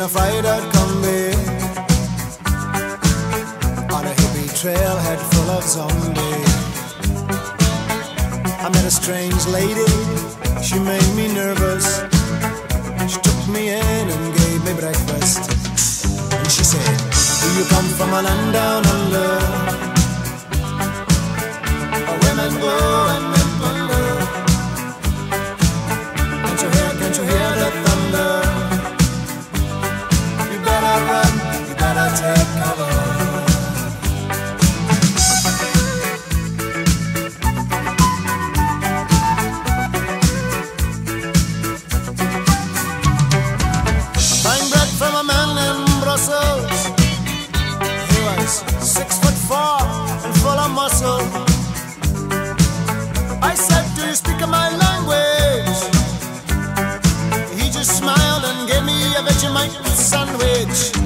a fried out combi on a hippie trailhead full of zombies. I met a strange lady, she made me nervous. She took me in and gave me breakfast. And she said, do you come from a land down under, where women go and men wonder? Can't you hear the thunder? You better run, you better take cover. From a man in Brussels, he was 6'4" and full of muscle. I said, do you speak my language? He just smiled and gave me a Vegemite sandwich.